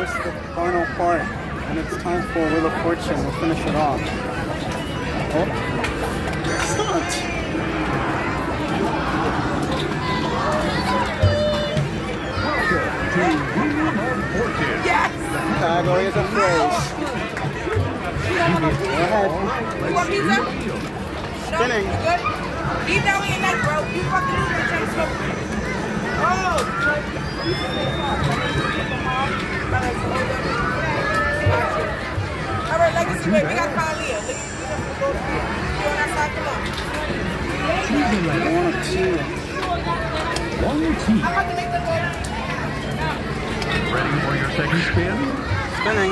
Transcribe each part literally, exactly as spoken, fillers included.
just the final part, and it's time for Wheel of Fortune. We'll finish it off. Oh, excellent! Yes! Category is a phrase. Go ahead. You want pizza? Spinning. No, good? Leave that on your neck, bro. You fucking lose the chance. Oh! Alright, Legacy, wait, we got Kalia. Look, you on that side, come on. One or two. One or two. I'm about to make the goal. Ready for your second spin? Spinning.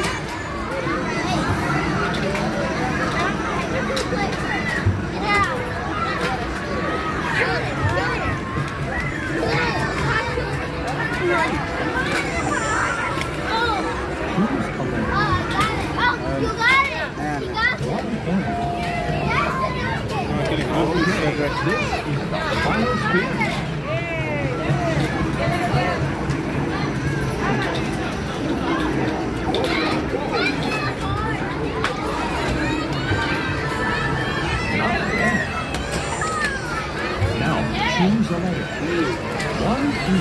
Choose a letter. One, two.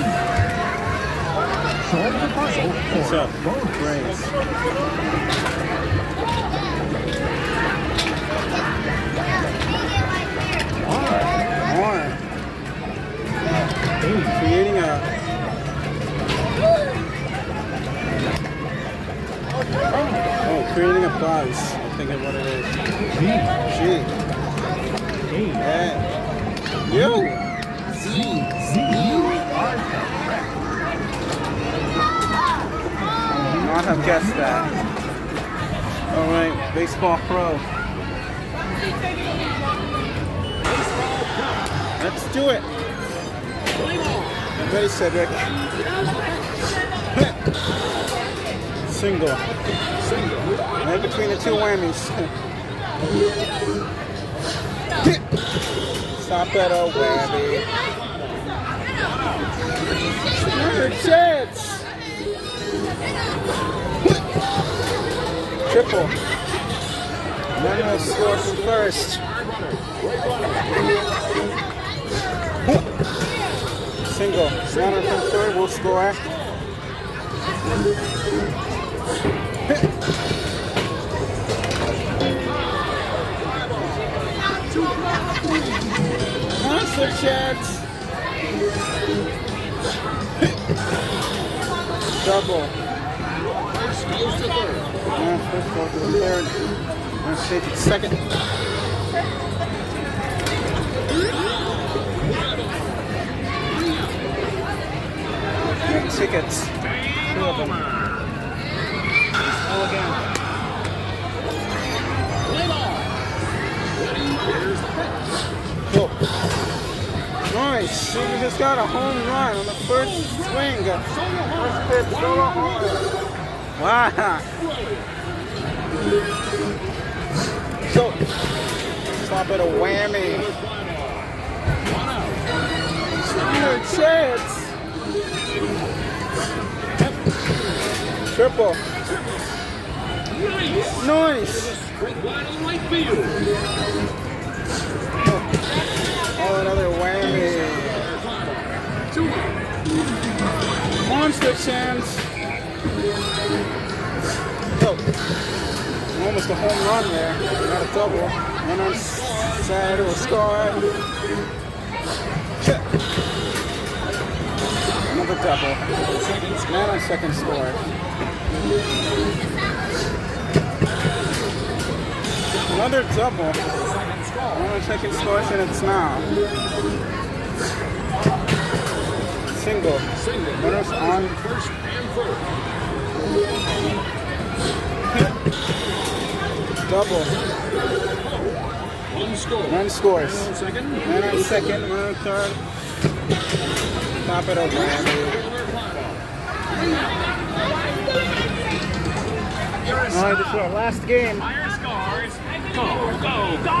Solve the puzzle for both grades. R. R. Creating a... Oh, creating a buzz. I think of what it is. G. G. A. U. Z. Z. You are correct. I would not have guessed that. Alright, baseball pro. Let's do it. I'm ready, Cedric. Single. Right between the two whammies. Stop at a whammy. Another chance. Triple. Manuel scores from first. Single. Runner from third will score. Monster chance. Double. First goes to third. Yeah, first goes to the third. Let's take it second. Get tickets. Two of them. All again. Cool. Nice. We just got a home run on the first swing. First pitch, solo home. Wow. So, stop at a whammy. No chance. Triple. Nice. Oh, another whammy. Monster chance. Oh, almost a home run there. Not a double. One on side will score. Another double. Man on second score. Another double. One on second score, and it's now. Single. Runners on first and third. Double. One score. One scores. One on second. One on second. One on third. Top it over. Alright, this is our last game. Higher scores. Go, go, go!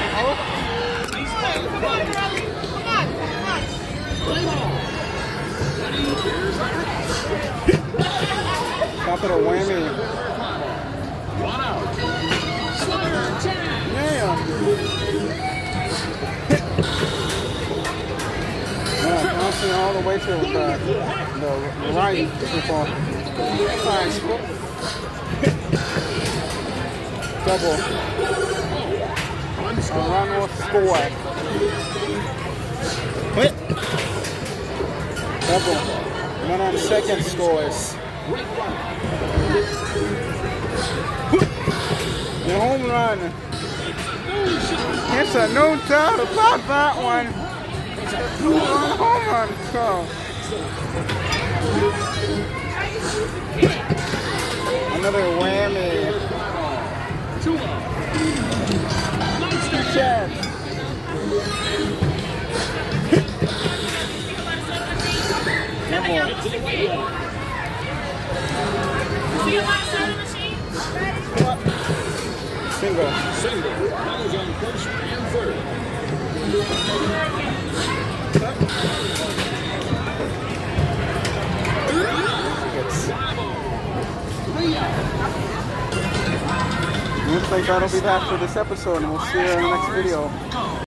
Come on, Charlie. Come on, come on. Play ball. Ready, here's Top of the whammy. One out. Slider attack. Yeah. Yeah, bouncing all the way to the, the, the right before. Nice. Double. A run or score. Hit. Double. One on second scores. The home run. It's a no doubt about that one. Two run home run. So. Another whammy. Two out. Chance. Double. Single. Single. Runners on first and third. Looks like that'll be that for this episode, and we'll see you in the next video.